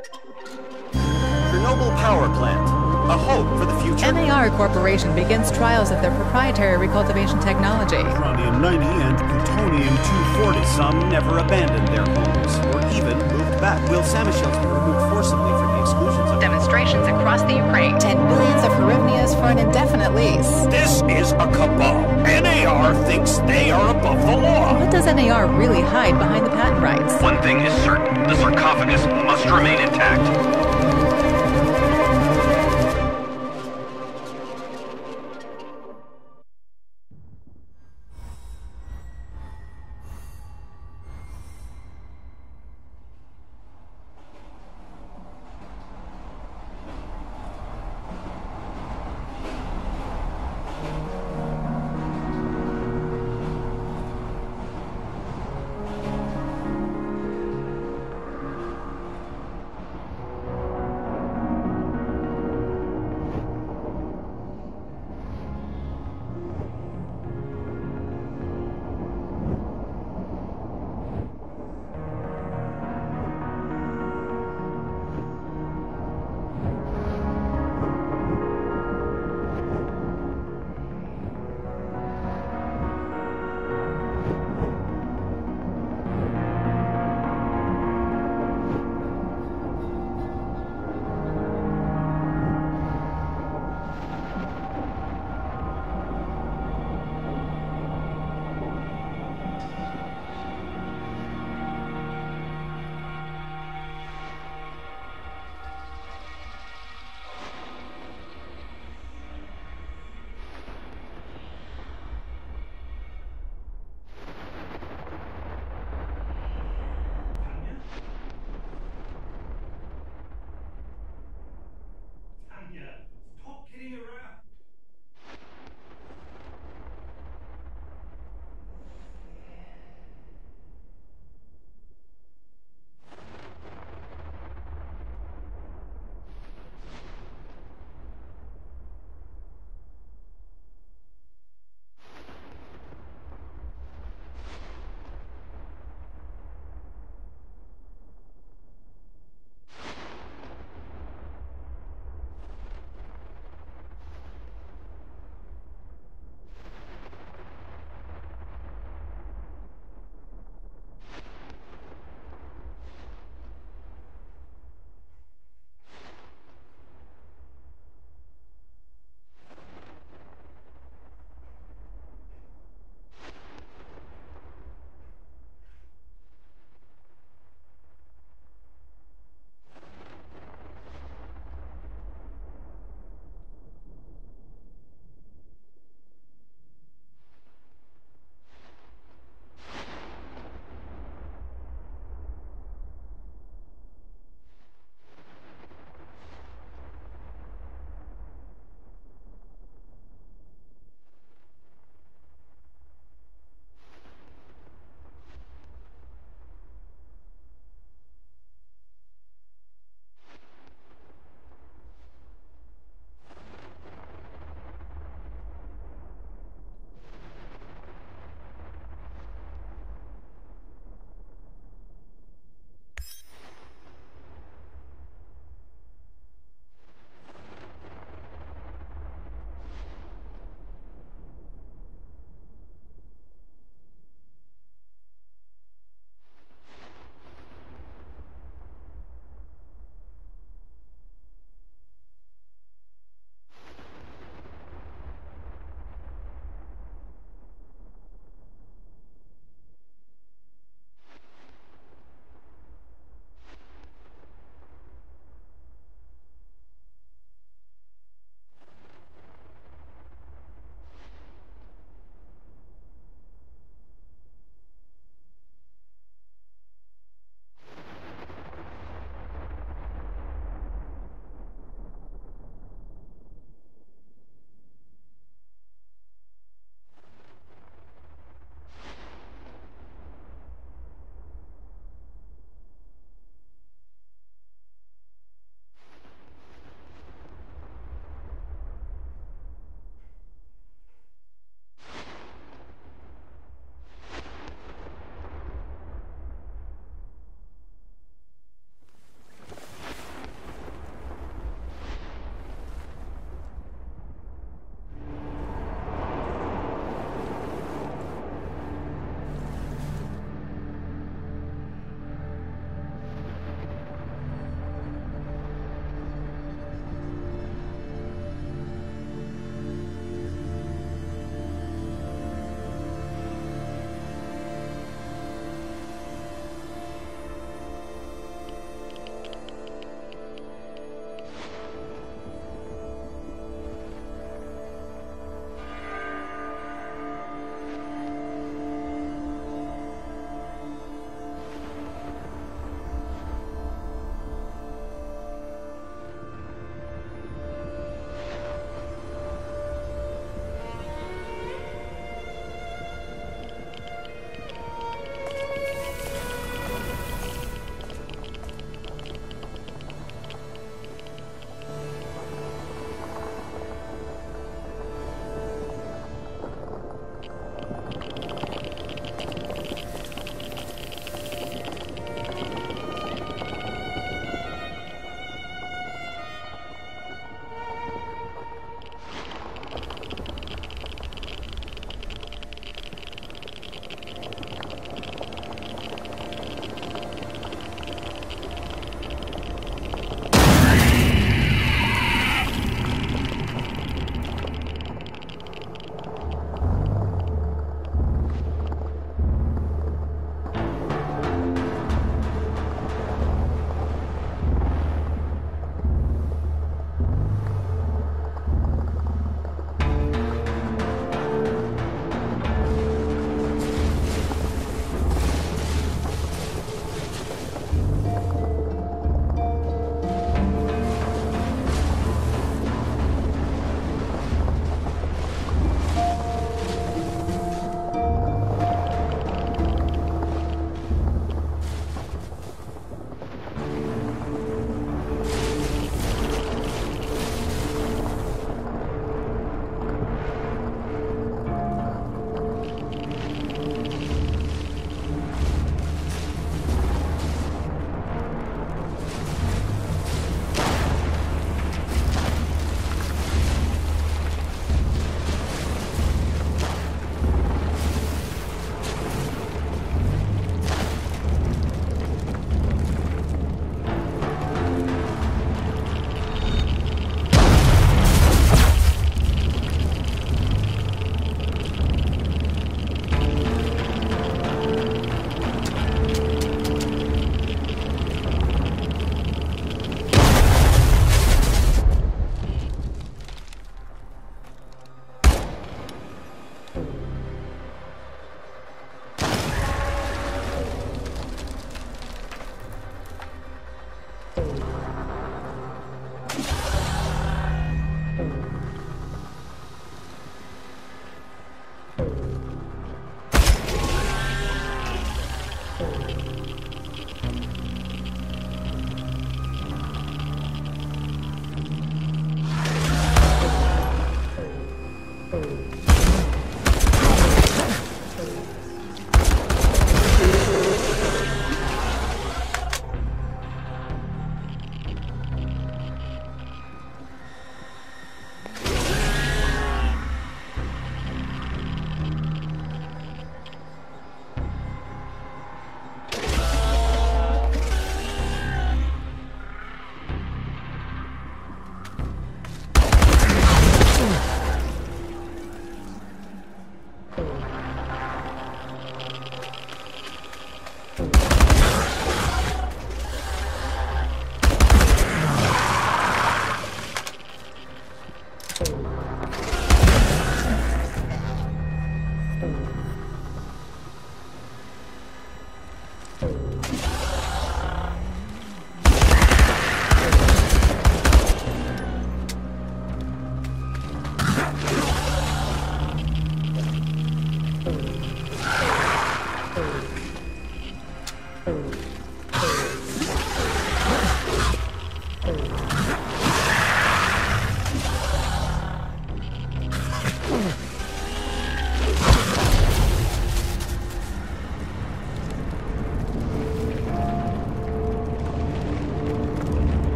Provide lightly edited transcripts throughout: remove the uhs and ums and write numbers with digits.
Chernobyl power plant. A hope for the future. NAR Corporation begins trials of their proprietary recultivation technology. Uranium-90 and plutonium-240. Some never abandoned their homes, or even moved back. Will Samashevs be removed forcibly from the exclusion zone? Demonstrations across the Ukraine. 10 billions of hryvnias for an indefinite lease. This is a cabal. NAR thinks they are above the law. What does NAR really hide behind the patent rights? One thing is certain. The sarcophagus must remain intact.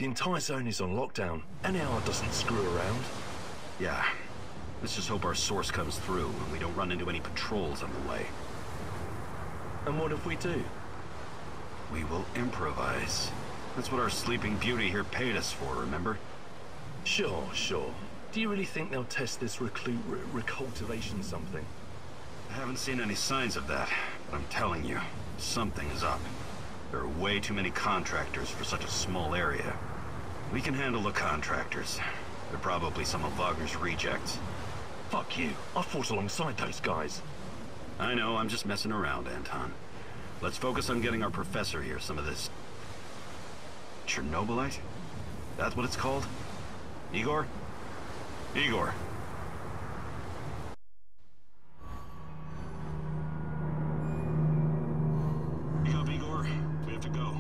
The entire zone is on lockdown. NAR doesn't screw around. Yeah. Let's just hope our source comes through and we don't run into any patrols on the way. And what if we do? We will improvise. That's what our Sleeping Beauty here paid us for, remember? Sure. Do you really think they'll test this recultivation something? I haven't seen any signs of that, but I'm telling you, something is up. There are way too many contractors for such a small area. We can handle the contractors. They're probably some of Wagner's rejects. Fuck you. I fought alongside those guys. I know, I'm just messing around, Anton. Let's focus on getting our professor here some of this... Chernobylite? That's what it's called? Igor? Igor! Wake up, Igor. We have to go.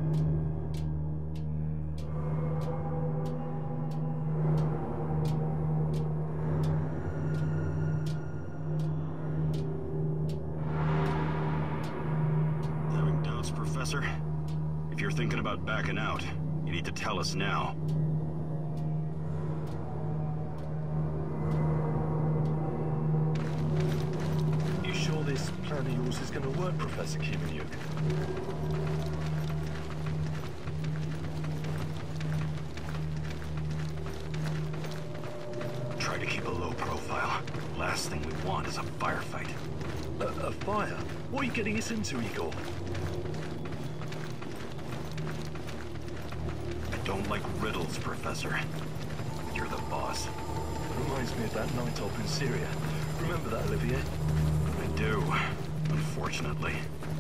Having doubts, Professor? If you're thinking about backing out, you need to tell us now. You sure this plan of yours is going to work, Professor Kimenyuk? Try to keep a low profile. Last thing we want is a firefight. A fire? What are you getting us into, Igor? I don't like riddles, Professor. But you're the boss. Reminds me of that night op in Syria. Remember that, Olivier? I do, unfortunately.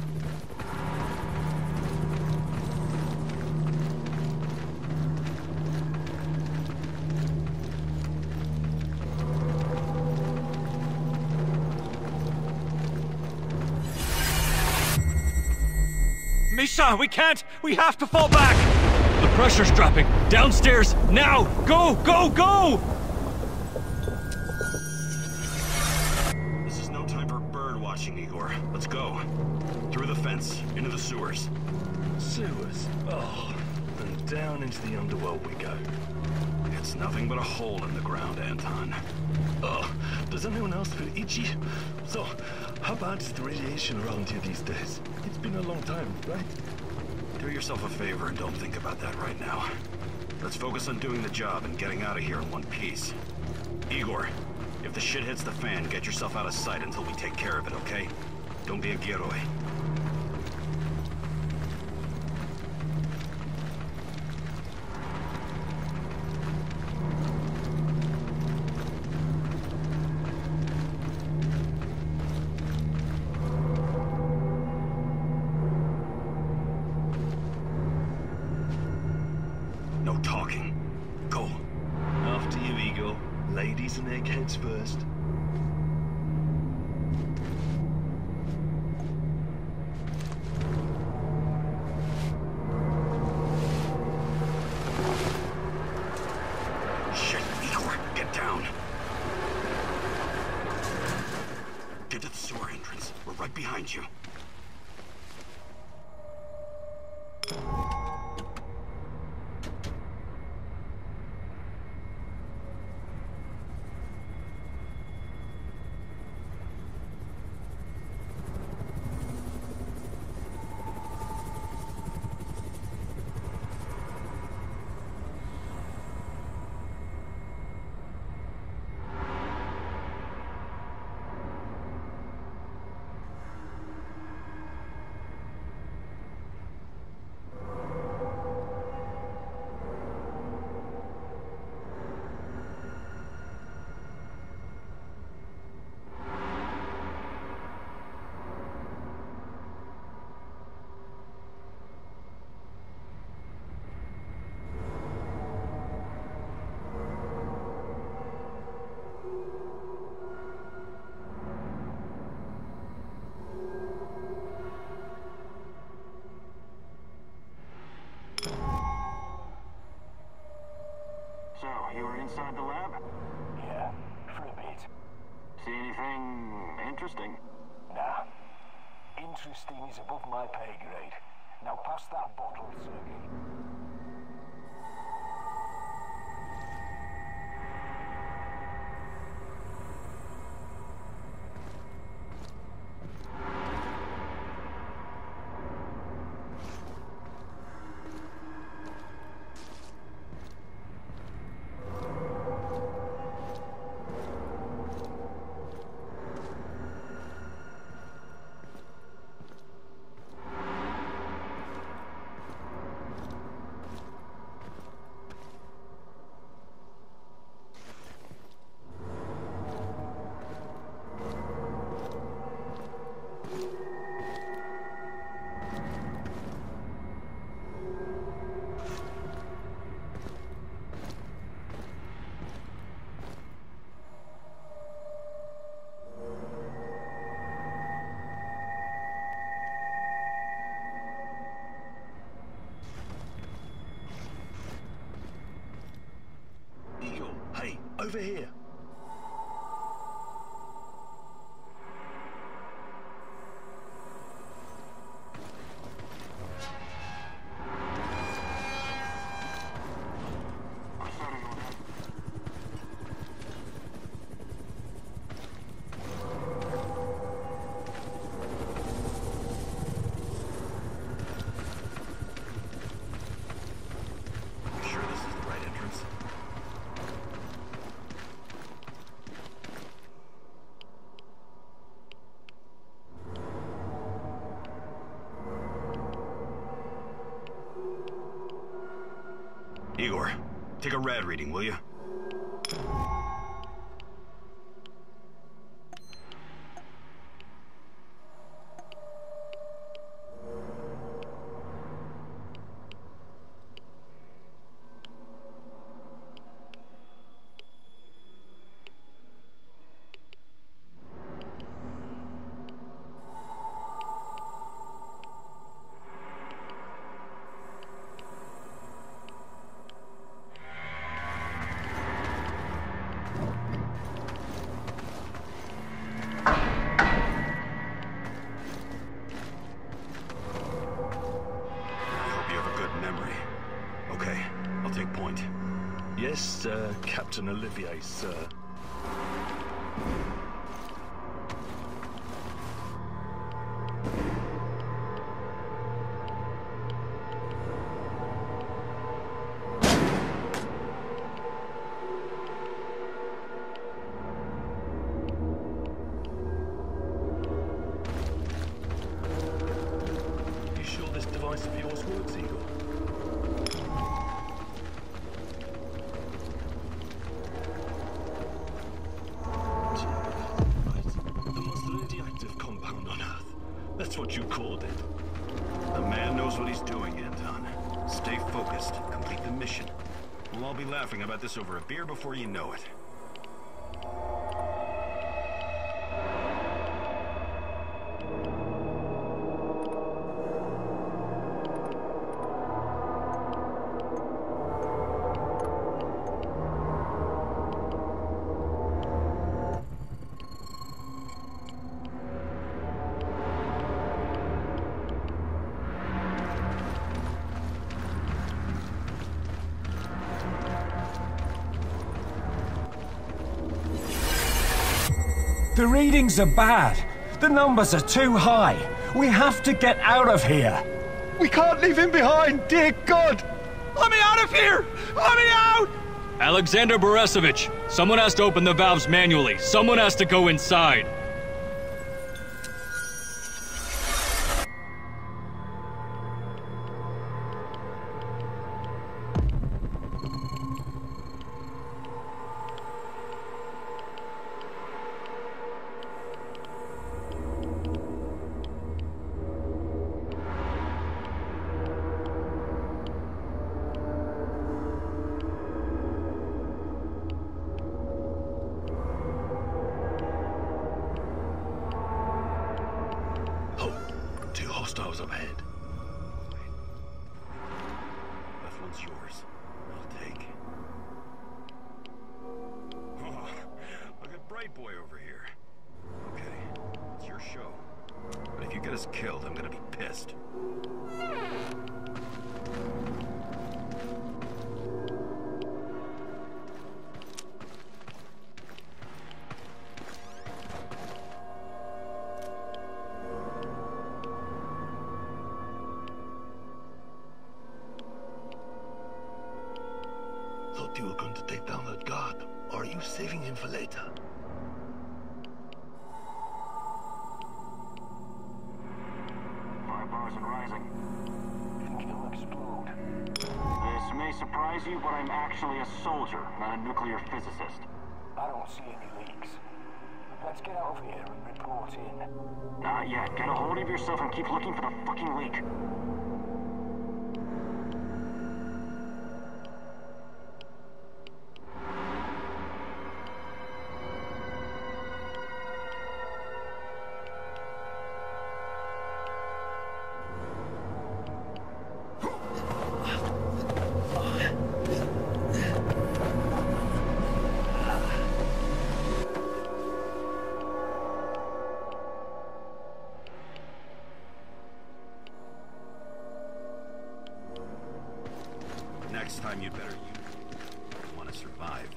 Misha, we can't! We have to fall back! The pressure's dropping. Downstairs, now! Go, go, go! This is no time for bird watching, Igor. Let's go. Through the fence, into the sewers. Sewers? Oh, and down into the underworld we go. It's nothing but a hole in the ground, Anton. Oh, does anyone else feel itchy? So, how bad is the radiation around here these days? It's been a long time, right? Do yourself a favor and don't think about that right now. Let's focus on doing the job and getting out of here in one piece. Igor, if the shit hits the fan, get yourself out of sight until we take care of it, okay? Don't be a Geroi. No talking. Go. After you, Igor. Ladies and eggheads first. Shit, Igor, get down. Get to the sewer entrance. We're right behind you. So, you were inside the lab? Yeah, for a bit. See anything interesting? Nah. Interesting is above my pay grade. Now pass that bottle, Sergey. Over here. Igor, take a rad reading, will you? Yes, Captain Olivier, sir. You sure this device of yours works, Igor? That's what you called it. The man knows what he's doing, Anton. Stay focused. Complete the mission. We'll all be laughing about this over a beer before you know it. The readings are bad. The numbers are too high. We have to get out of here. We can't leave him behind, dear God! Let me out of here! Let me out! Alexander Borisovich, someone has to open the valves manually. Someone has to go inside. Hostiles up ahead. That one's yours. I'll take. Oh, look at Bright Boy over here. Okay, it's your show. But if you get us killed, I'm gonna be pissed. You were going to take down that guard, or are you saving him for later? Firebars and rising. Think he'll explode. This may surprise you, but I'm actually a soldier, not a nuclear physicist. I don't see any leaks. Let's get out of here and report in. Not yet. Get a hold of yourself and keep looking for the fucking leak. time you'd better use if you want to survive.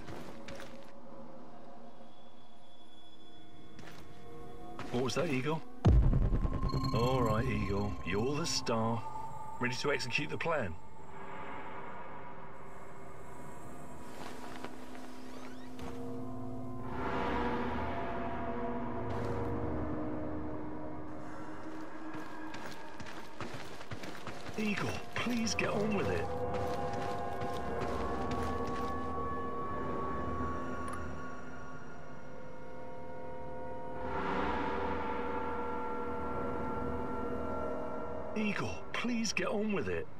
What was that, Eagle? All right, Eagle. You're the star. Ready to execute the plan? Eagle, please get on with it. Eagle, please get on with it.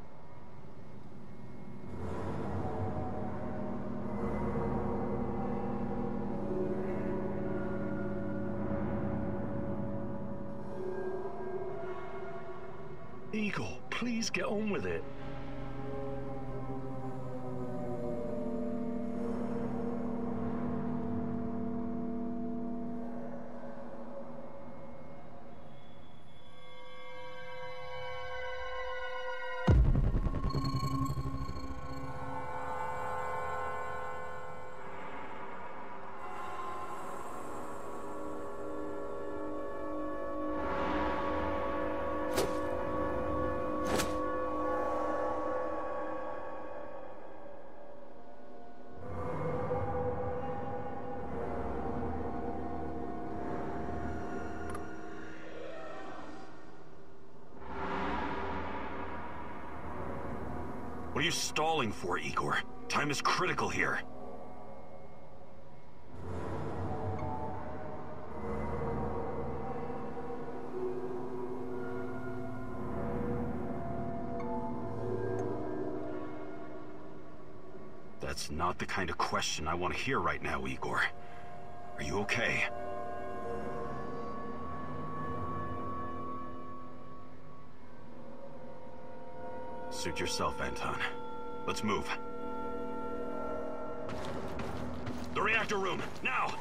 Eagle, please get on with it. What are you stalling for, Igor? Time is critical here. That's not the kind of question I want to hear right now, Igor. Are you okay? Suit yourself, Anton. Let's move. The reactor room, now!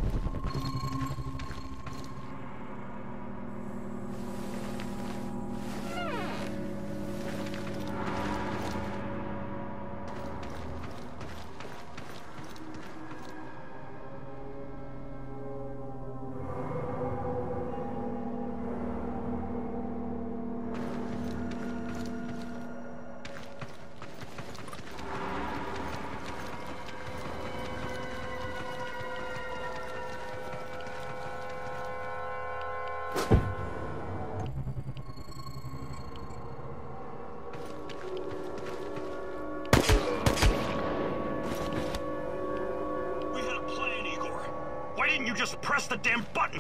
Just press the damn button!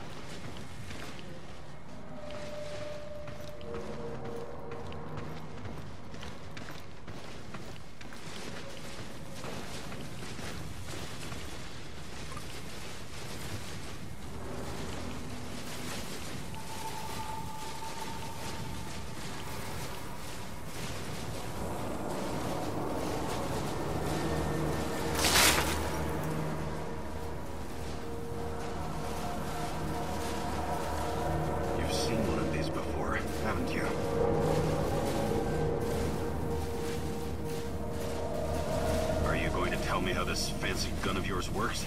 Tell me how this fancy gun of yours works?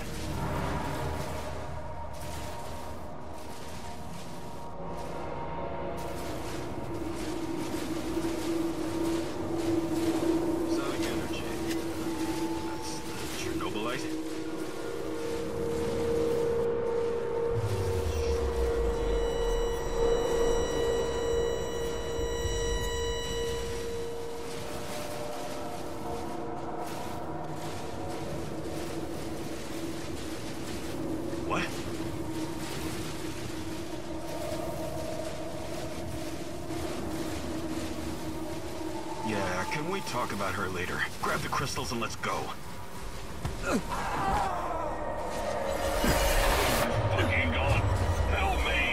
Sonic energy. That's the Chernobylite? What? Yeah, can we talk about her later? Grab the crystals and let's go. Fucking gone. Help me!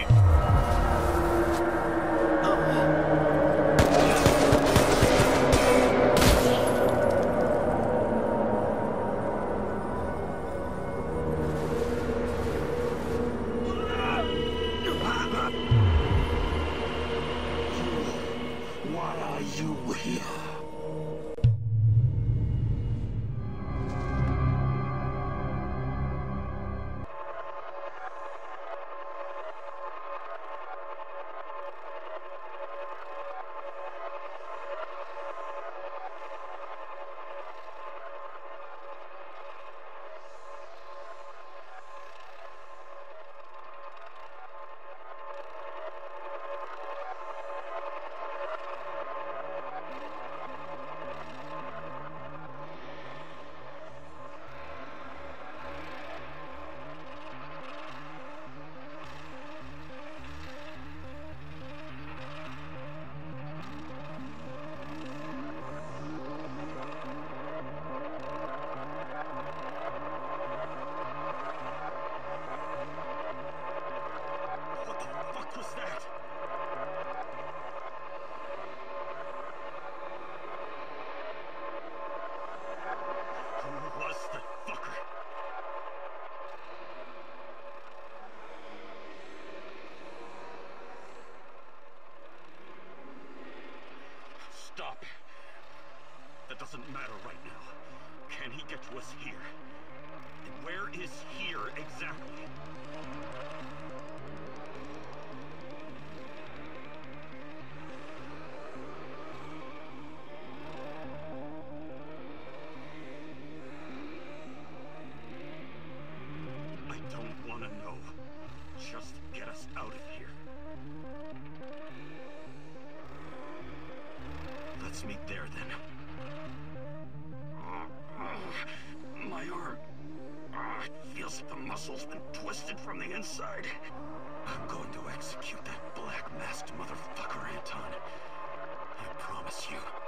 Why are you here? matter right now. Can he get to us here? And where is here exactly? I don't want to know. Just get us out of here. Let's meet there, then. My arm. It feels like the muscle's been twisted from the inside. I'm going to execute that black-masked motherfucker, Anton. I promise you.